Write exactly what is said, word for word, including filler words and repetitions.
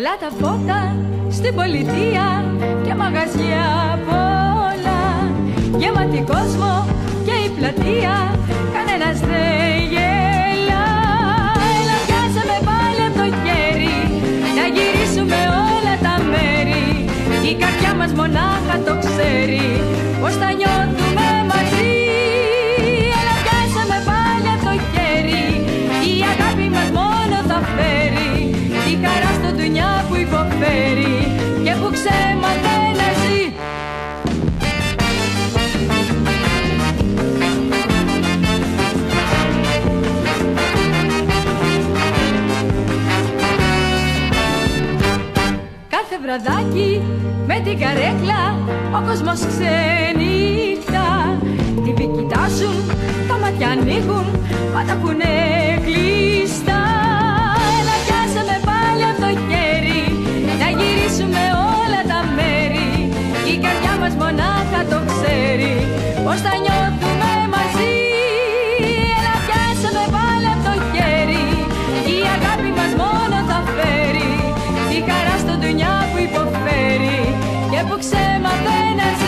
Πολλά τα φώτα στην πολιτεία και μαγαζιά πολλά, γεμάτη κόσμο και η πλατεία, κανένας δεν γελά. Έλα πιάσε με πάλι από το χέρι, να γυρίσουμε όλα τα μέρη. Η καρδιά μας μονάχα το ξέρει πως θα νιώθουμε μαζί. Έλα πιάσε με πάλι από το χέρι, η αγάπη μας μόνο θα φέρει τη χαρά στο ντουνιά που υποφέρει και που ξέμαθε να ζει. Κάθε βραδάκι με την καρέκλα ο κόσμος ξενύχτα. Τι βι κοιτάζουν, τα μάτια ανοίγουν, μα τα έχουνε κλειστά. Έλα πιάσε με πάλι από το χέρι, να γυρίσουμε όλα τα μέρη. Η καρδιά μας μονάχα το ξέρει πως θα νιώθουμε μαζί. Έλα πιάσε με πάλι από το χέρι, η αγάπη μας μόνο θα φέρει τη χαρά στο ντουνιά που υποφέρει και που ξέμαθε να ζει.